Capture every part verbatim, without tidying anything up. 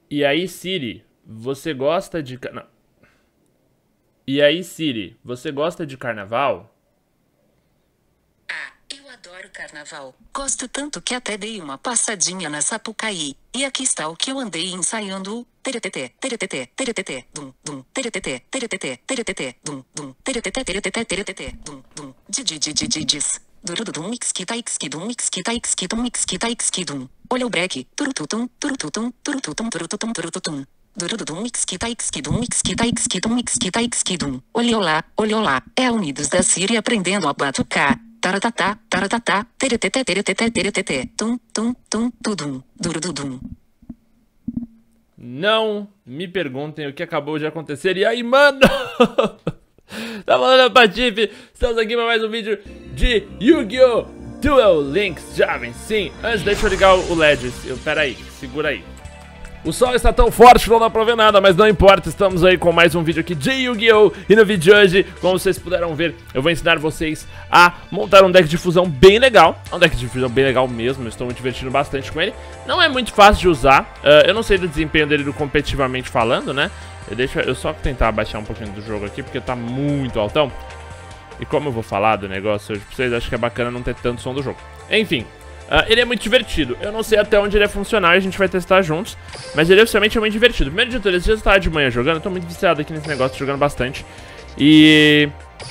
E aí, Siri, você gosta de... Não. E aí, Siri, você gosta de carnaval? Ah, eu adoro carnaval. Gosto tanto que até dei uma passadinha na Sapucaí. E aqui está o que eu andei ensaiando. Teretetê, teretetê, teretetê, dum, dum, teretetê, teretetê, teretetê, dum, dum, teretetê, teretetê, teretetê, dum, dum, didi, didi, didis. Durududum, ixquita, ixquidum, ixquita, ixquidum, ixquita, ixquidum. Olha o break. Turututum, turututum, turututum, turututum, turututum. Durududum, ixquita, ixquidum, ixquita, ixquidum, ixquita, ixquidum. Olha lá, olha lá. É a Unidos da Síria aprendendo a batucar. Taratatá, taratatá, teretetê, teretetê, teretetê. Tum, tum, tum, tudum, durududum. Não me perguntem o que acabou de acontecer. E aí, mano? Tá falando, Patife? Estamos aqui para mais um vídeo de Yu-Gi-Oh! Duel Links Jovem. Sim, antes deixa eu ligar o L E D. Eu, pera aí, segura aí. O sol está tão forte que não dá pra ver nada, mas não importa, estamos aí com mais um vídeo aqui de Yu-Gi-Oh! E no vídeo de hoje, como vocês puderam ver, eu vou ensinar vocês a montar um deck de fusão bem legal. É um deck de fusão bem legal mesmo, eu estou me divertindo bastante com ele. Não é muito fácil de usar, uh, eu não sei do desempenho dele competitivamente falando, né? Eu, deixo, eu só tentar abaixar um pouquinho do jogo aqui, porque tá muito altão. E como eu vou falar do negócio hoje pra vocês, acho que é bacana não ter tanto som do jogo. Enfim. Uh, ele é muito divertido, eu não sei até onde ele é funcionar, a gente vai testar juntos. Mas ele oficialmente é muito divertido. Primeiro de tudo, esse dia eu estava de manhã jogando, eu tô muito viciado aqui nesse negócio, jogando bastante. E...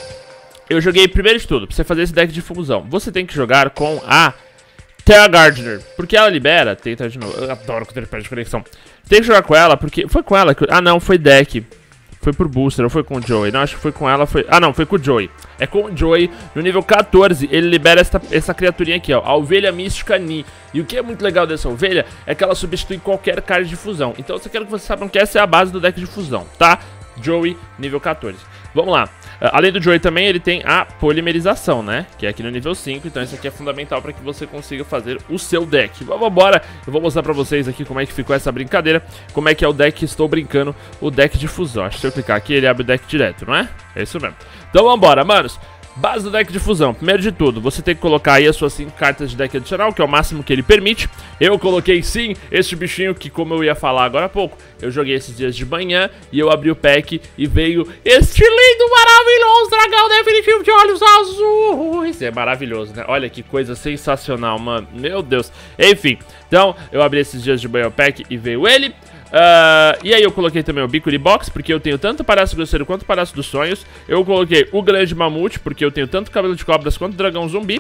eu joguei, primeiro de tudo, pra você fazer esse deck de fusão, você tem que jogar com a Terra Gardener, porque ela libera... Tenta de novo, eu adoro quando ele perde conexão. Tem que jogar com ela, porque... Foi com ela que... Ah não, foi deck. Foi por booster, ou foi com o Joey? Não, acho que foi com ela, foi... Ah, não, foi com o Joey. É com o Joey, no nível quatorze, ele libera essa, essa criaturinha aqui, ó, a Ovelha Mística Ni. E o que é muito legal dessa ovelha é que ela substitui qualquer card de fusão. Então eu quero que vocês saibam que essa é a base do deck de fusão, tá? Joey, nível quatorze. Vamos lá. Uh, além do Joey também, ele tem a polimerização, né? Que é aqui no nível cinco, então isso aqui é fundamental para que você consiga fazer o seu deck. Vamos embora, eu vou mostrar pra vocês aqui como é que ficou essa brincadeira. Como é que é o deck que estou brincando, o deck de fusão. Acho que se eu clicar aqui, ele abre o deck direto, não é? É isso mesmo. Então vamos embora, manos. Base do deck de fusão, primeiro de tudo, você tem que colocar aí as suas cinco cartas de deck adicional, que é o máximo que ele permite. Eu coloquei sim este bichinho que, como eu ia falar agora há pouco, eu joguei esses dias de manhã e eu abri o pack e veio este lindo, maravilhoso dragão definitivo de olhos azuis. É maravilhoso, né? Olha que coisa sensacional, mano, meu Deus. Enfim, então eu abri esses dias de manhã o pack e veio ele. Uh, e aí eu coloquei também o Bicuri Box, porque eu tenho tanto Palhaço Grosseiro quanto Palhaço dos Sonhos. Eu coloquei o Grande Mamute, porque eu tenho tanto Cabelo de Cobras quanto Dragão Zumbi.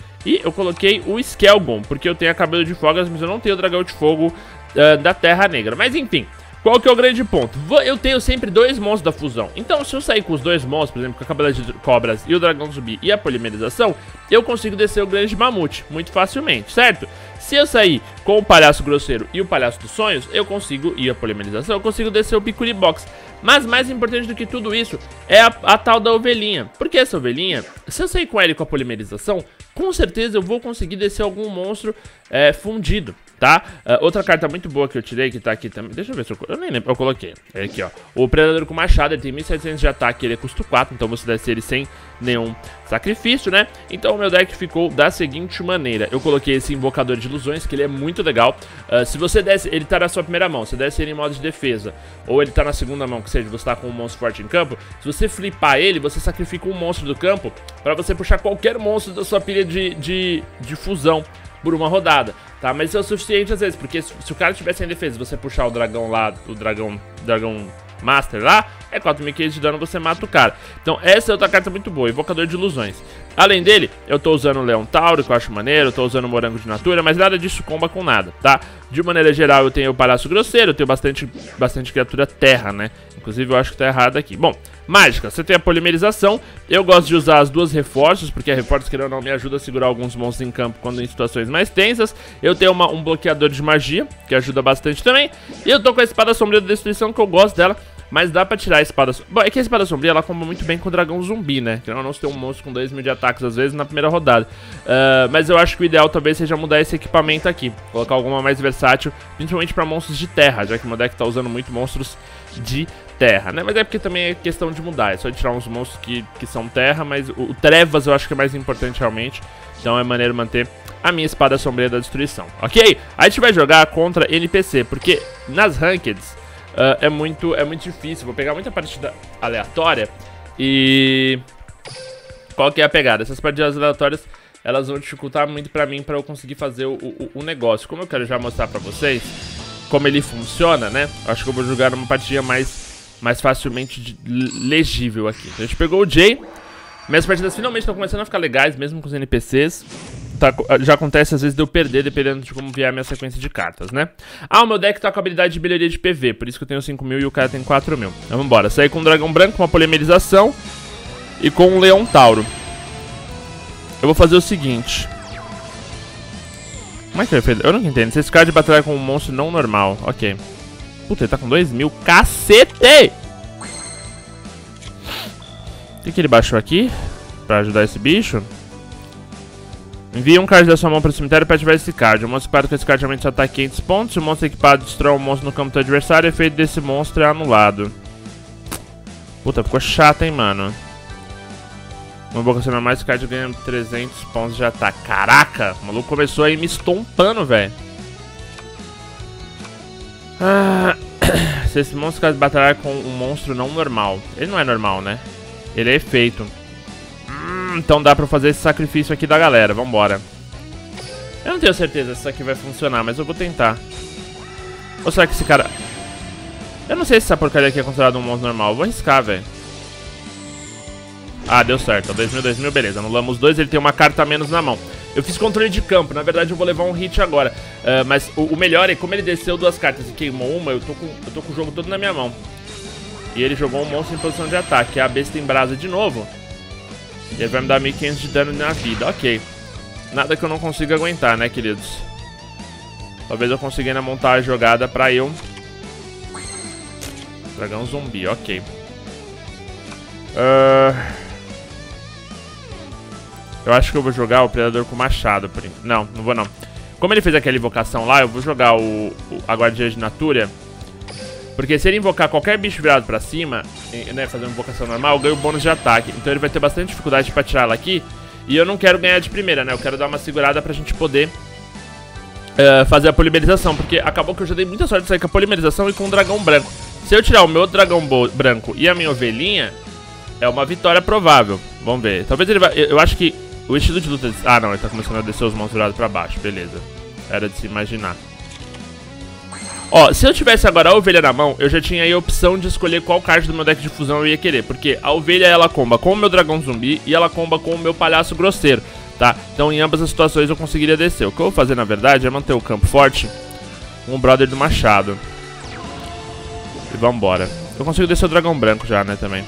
E eu coloquei o Skelgon, porque eu tenho a Cabelo de Fogas, mas eu não tenho o Dragão de Fogo uh, da Terra Negra. Mas enfim, qual que é o grande ponto? Eu tenho sempre dois monstros da fusão. Então se eu sair com os dois monstros, por exemplo, com a Cabelo de Cobras e o Dragão Zumbi e a Polimerização, eu consigo descer o Grande Mamute muito facilmente, certo? Se eu sair com o Palhaço Grosseiro e o Palhaço dos Sonhos, eu consigo, e a Polimerização, eu consigo descer o Bicuri Box. Mas mais importante do que tudo isso é a, a tal da ovelhinha. Porque essa ovelhinha, se eu sair com ela e com a Polimerização, com certeza eu vou conseguir descer algum monstro é, fundido, tá? Uh, outra carta muito boa que eu tirei, que tá aqui também, deixa eu ver se eu... Eu nem lembro, eu coloquei. É aqui, ó. O Predador com Machado, ele tem mil e setecentos de ataque, ele é custo quatro, então você desce ele sem nenhum sacrifício, né? Então o meu deck ficou da seguinte maneira. Eu coloquei esse Invocador de Ilusões, que ele é muito legal. Uh, se você desce, ele tá na sua primeira mão, você desce ele em modo de defesa, ou ele tá na segunda mão, que seja, você tá com um monstro forte em campo, se você flipar ele, você sacrifica um monstro do campo pra você puxar qualquer monstro da sua pilha de, de, de fusão por uma rodada, tá? Mas isso é o suficiente às vezes, porque se, se o cara tivesse em defesa, você puxar o dragão lá, o dragão, dragão Master lá, é quatro mil e quinhentos de dano, você mata o cara. Então essa é outra carta muito boa, Invocador de Ilusões. Além dele, eu tô usando o Leão Tauro, que eu acho maneiro, eu tô usando o Morango de Natura, mas nada disso comba com nada, tá? De maneira geral, eu tenho o Palhaço Grosseiro, eu tenho bastante, bastante criatura terra, né? Inclusive eu acho que tá errado aqui. Bom, mágica, você tem a Polimerização. Eu gosto de usar as duas reforços, porque a reforço, querendo ou não, me ajuda a segurar alguns monstros em campo quando em situações mais tensas. Eu tenho uma, um bloqueador de magia, que ajuda bastante também. E eu tô com a Espada Sombria da Destruição, que eu gosto dela, Mas dá pra tirar a espada... Bom, é que a espada sombria, ela comba muito bem com o dragão zumbi, né? Que não, não se tem um monstro com dois mil de ataques, às vezes, na primeira rodada. Uh, mas eu acho que o ideal talvez seja mudar esse equipamento aqui. Colocar alguma mais versátil, principalmente pra monstros de terra, já que o meu deck tá usando muito monstros de terra, né? Mas é porque também é questão de mudar. É só tirar uns monstros que, que são terra, mas o, o Trevas eu acho que é mais importante realmente. Então é maneiro manter a minha espada sombria da destruição, ok? Aí a gente vai jogar contra N P C, porque nas Rankeds uh, é, muito, é muito difícil. Vou pegar muita partida aleatória e... Qual que é a pegada? Essas partidas aleatórias, elas vão dificultar muito pra mim, pra eu conseguir fazer o, o, o negócio. Como eu quero já mostrar pra vocês como ele funciona, né? Acho que eu vou jogar uma partida mais, mais facilmente legível aqui. Então a gente pegou o Jay. Minhas partidas finalmente estão começando a ficar legais, mesmo com os N P Cs. Tá, já acontece às vezes de eu perder, dependendo de como vier a minha sequência de cartas, né? Ah, o meu deck tá com a habilidade de melhoria de P V, por isso que eu tenho cinco mil e o cara tem quatro mil. Então vambora, sair com um dragão branco, uma polimerização e com um leão tauro. Eu vou fazer o seguinte. Como é que eu fiz? Eu não entendo. Se esse card batalhar com um monstro não normal, ok. Puta, ele tá com dois mil, cacete! O que, que ele baixou aqui? Pra ajudar esse bicho? Envia um card da sua mão para o cemitério para ativar esse card. O monstro equipado com esse card aumenta seu ataque quinhentos pontos. Se o monstro equipado destrói um monstro no campo do adversário, o efeito desse monstro é anulado. Puta, ficou chato, hein, mano. Uma invocação normal, esse card ganha trezentos pontos de ataque. Caraca, o maluco começou aí me estompando, velho. Ah, se esse monstro caso batalhar com um monstro não normal. Ele não é normal, né? Ele é efeito. Hum, então dá pra fazer esse sacrifício aqui da galera. Vambora. Eu não tenho certeza se isso aqui vai funcionar, mas eu vou tentar. Ou será que esse cara... Eu não sei se essa porcaria aqui é considerada um monstro normal. Eu vou arriscar, velho. Ah, deu certo. dois mil, dois mil, beleza. Anulamos dois, ele tem uma carta a menos na mão. Eu fiz controle de campo. Na verdade, eu vou levar um hit agora. Uh, mas o, o melhor é como ele desceu duas cartas e queimou uma, eu tô, com, eu tô com o jogo todo na minha mão. E ele jogou um monstro em posição de ataque. A besta em brasa de novo. E ele vai me dar mil e quinhentos de dano na vida. Ok. Nada que eu não consiga aguentar, né, queridos? Talvez eu consiga ainda montar a jogada pra eu... Dragão zumbi, ok. Uh... Eu acho que eu vou jogar o predador com machado. Por... Não, não vou não. Como ele fez aquela invocação lá, eu vou jogar o, o... a guardia de Natúria. Porque se ele invocar qualquer bicho virado pra cima, né, fazer uma invocação normal, eu ganho bônus de ataque. Então ele vai ter bastante dificuldade pra tirar ela aqui. E eu não quero ganhar de primeira, né? Eu quero dar uma segurada pra gente poder uh, fazer a polimerização. Porque acabou que eu já dei muita sorte de sair com a polimerização e com o dragão branco. Se eu tirar o meu dragão branco e a minha ovelhinha, é uma vitória provável. Vamos ver. Talvez ele vai... Eu acho que o estilo de luta... Ah, não. Ele tá começando a descer os monstros virados pra baixo. Beleza. Era de se imaginar. Ó, se eu tivesse agora a ovelha na mão, eu já tinha aí a opção de escolher qual card do meu deck de fusão eu ia querer. Porque a ovelha, ela comba com o meu dragão zumbi e ela comba com o meu palhaço grosseiro, tá? Então em ambas as situações eu conseguiria descer. O que eu vou fazer, na verdade, é manter o campo forte com o brother do machado. E vambora. Eu consigo descer o dragão branco já, né, também.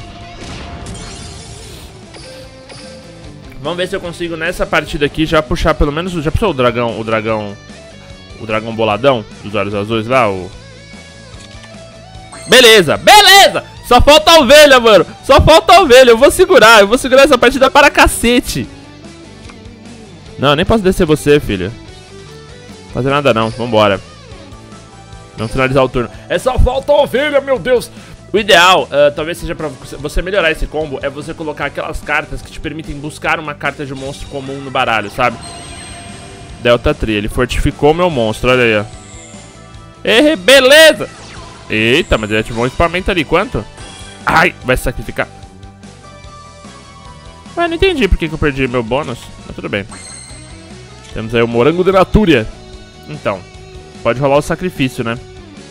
Vamos ver se eu consigo nessa partida aqui já puxar pelo menos... Já puxou o dragão, o dragão... O dragão boladão dos olhos azuis lá, o... Beleza, beleza! Só falta a ovelha, mano. Só falta a ovelha, eu vou segurar. Eu vou segurar essa partida para cacete. Não, eu nem posso descer você, filho. Fazer nada não, vambora. Vamos finalizar o turno. É só falta a ovelha, meu Deus. O ideal, uh, talvez seja pra você melhorar esse combo, é você colocar aquelas cartas que te permitem buscar uma carta de monstro comum no baralho, sabe? Delta Tree, ele fortificou meu monstro, olha aí, ó. E beleza! Eita, mas ele ativou um equipamento ali, quanto? Ai, vai se sacrificar. Ué, não entendi por que que eu perdi meu bônus, mas tudo bem. Temos aí o morango de Natúria. Então, pode rolar o sacrifício, né?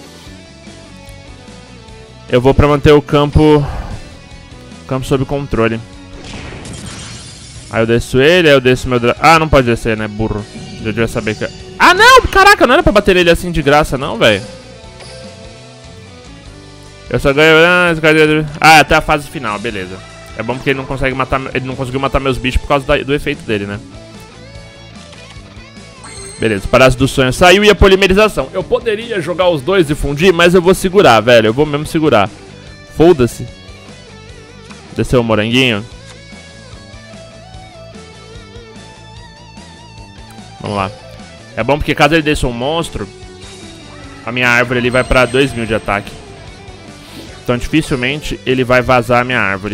Eu vou pra manter o campo... Campo sob controle. Aí eu desço ele, aí eu desço meu... Dra... Ah, não pode descer, né, burro. Já devia saber que... Ah, não! Caraca, não era pra bater ele assim de graça, não, velho. Eu só ganho... Ah, até a fase final, beleza. É bom porque ele não consegue matar... Ele não conseguiu matar meus bichos por causa da... do efeito dele, né? Beleza, o Palácio do Sonho saiu e a polimerização. Eu poderia jogar os dois e fundir, mas eu vou segurar, velho. Eu vou mesmo segurar. foda-se. Desceu o moranguinho. Vamos lá. É bom porque caso ele desça um monstro, a minha árvore ali vai pra dois mil de ataque. Então dificilmente ele vai vazar a minha árvore.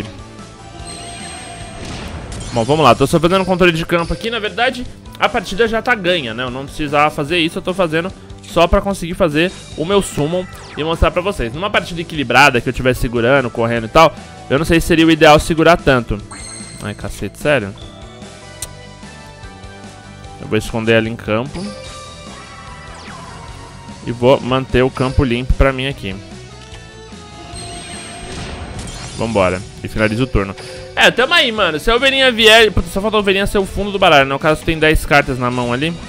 Bom, vamos lá. Tô só fazendo controle de campo aqui. Na verdade, a partida já tá ganha, né? Eu não precisava fazer isso. Eu tô fazendo só pra conseguir fazer o meu summon e mostrar pra vocês. Numa partida equilibrada, que eu estiver segurando, correndo e tal, eu não sei se seria o ideal segurar tanto. Ai, cacete, sério? Eu vou esconder ela em campo. E vou manter o campo limpo pra mim aqui. Vambora. E finaliza o turno. É, tamo aí, mano. Se a ovelhinha vier... Puta, só falta a ovelhinha ser o fundo do baralho, né? No caso, tem dez cartas na mão ali.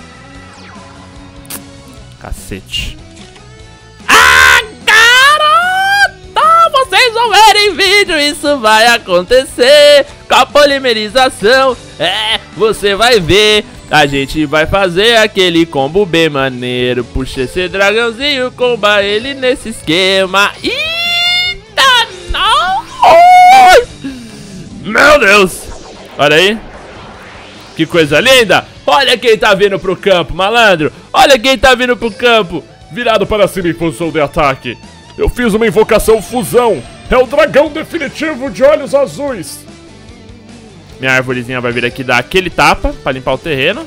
Cacete. Ah, garota! Vocês vão ver em vídeo. Isso vai acontecer. Com a polimerização. É, você vai ver. A gente vai fazer aquele combo bem maneiro. Puxa esse dragãozinho, comba ele nesse esquema. Eita, não! Meu Deus! Olha aí. Que coisa linda! Olha quem tá vindo pro campo, malandro! Olha quem tá vindo pro campo! Virado para cima em função de ataque. Eu fiz uma invocação fusão. É o dragão definitivo de olhos azuis. Minha árvorezinha vai vir aqui dar aquele tapa pra limpar o terreno.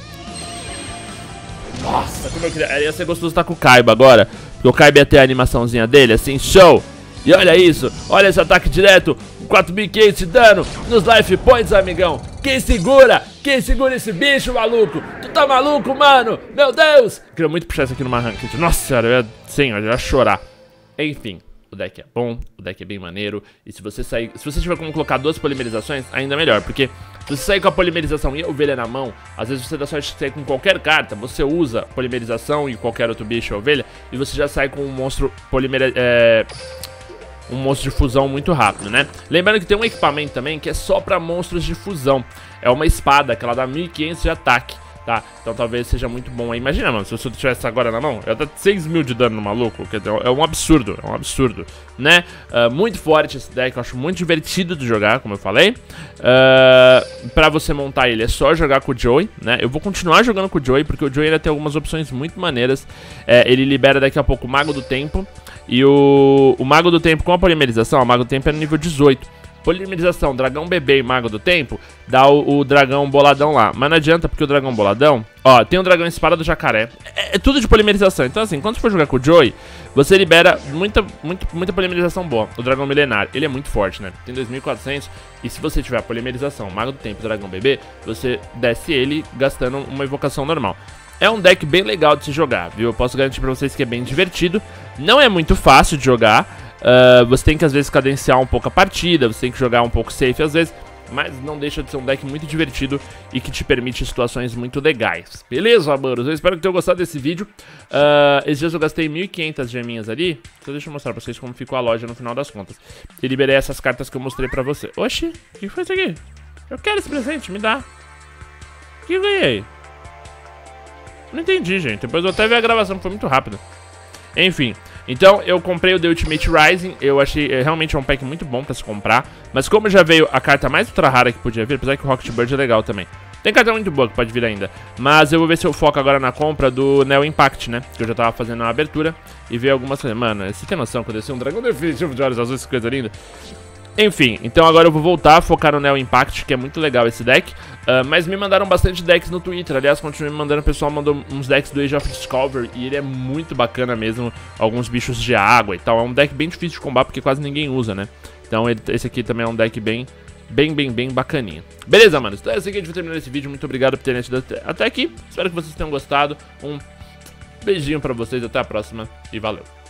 Nossa, como eu queria... Ia ser gostoso estar com o Kaiba agora. Porque o Kaiba ia ter a animaçãozinha dele, assim, show! E olha isso, olha esse ataque direto, quatro mil e quinhentos de dano nos life points, amigão. Quem segura? Quem segura esse bicho, maluco? Tu tá maluco, mano? Meu Deus! Queria muito puxar isso aqui numa ranked. Nossa senhora, eu ia, senhor, eu ia chorar. Enfim, o deck é bom, o deck é bem maneiro. E se você sair, se você tiver como colocar duas polimerizações, ainda melhor. Porque se você sair com a polimerização e a ovelha na mão, às vezes você dá sorte de sair com qualquer carta. Você usa polimerização e qualquer outro bicho, a ovelha, e você já sai com um monstro polimeriz... É... um monstro de fusão muito rápido, né? Lembrando que tem um equipamento também que é só pra monstros de fusão. É uma espada que ela dá mil e quinhentos de ataque, tá? Então talvez seja muito bom aí. Imagina, mano, se eu tivesse agora na mão, eu ia dar seis mil de dano no maluco. É um absurdo, é um absurdo, né? Uh, muito forte esse deck, eu acho muito divertido de jogar, como eu falei. Uh, pra você montar ele é só jogar com o Joey, né? Eu vou continuar jogando com o Joey, porque o Joey ainda tem algumas opções muito maneiras. É, ele libera daqui a pouco o Mago do Tempo. E o, o Mago do Tempo com a polimerização, o Mago do Tempo é no nível dezoito. Polimerização, dragão bebê e Mago do Tempo, dá o, o dragão boladão lá. Mas não adianta, porque o dragão boladão... Ó, tem o dragão espada do jacaré. É, é tudo de polimerização. Então assim, quando você for jogar com o Joey, você libera muita, muita, muita polimerização boa. O dragão milenar, ele é muito forte, né? Tem dois mil e quatrocentos. E se você tiver a polimerização, Mago do Tempo e dragão bebê, você desce ele gastando uma invocação normal. É um deck bem legal de se jogar, viu? Eu posso garantir pra vocês que é bem divertido. Não é muito fácil de jogar. Uh, você tem que às vezes cadenciar um pouco a partida. Você tem que jogar um pouco safe às vezes. Mas não deixa de ser um deck muito divertido e que te permite situações muito legais. Beleza, manos? Eu espero que tenham gostado desse vídeo. Uh, esses dias eu gastei mil e quinhentas geminhas ali. Então deixa eu mostrar pra vocês como ficou a loja no final das contas. E liberei essas cartas que eu mostrei pra você. Oxi, o que foi isso aqui? Eu quero esse presente, me dá. O que eu ganhei? Não entendi, gente. Depois eu até vi a gravação, que foi muito rápido. Enfim, então eu comprei o The Ultimate Rising. Eu achei, realmente é um pack muito bom pra se comprar. Mas como já veio a carta mais ultra rara que podia vir, apesar que o Rocket Bird é legal também. Tem carta muito boa que pode vir ainda. Mas eu vou ver se eu foco agora na compra do Neo Impact, né? Que eu já tava fazendo a abertura e ver algumas coisas. Mano, você tem noção quando eu desci um dragão definitivo de olhos azuis, coisa linda? Enfim, então agora eu vou voltar a focar no Neo Impact, que é muito legal esse deck. uh, Mas me mandaram bastante decks no Twitter. Aliás, continuei me mandando, o pessoal mandou uns decks do Age of Discovery. E ele é muito bacana mesmo. Alguns bichos de água e tal. É um deck bem difícil de combar, porque quase ninguém usa, né? Então ele, esse aqui também é um deck bem, bem, bem, bem bacaninha. Beleza, mano, então é assim que a gente vai terminar esse vídeo. Muito obrigado por terem assistido até aqui. Espero que vocês tenham gostado. Um beijinho pra vocês, até a próxima e valeu.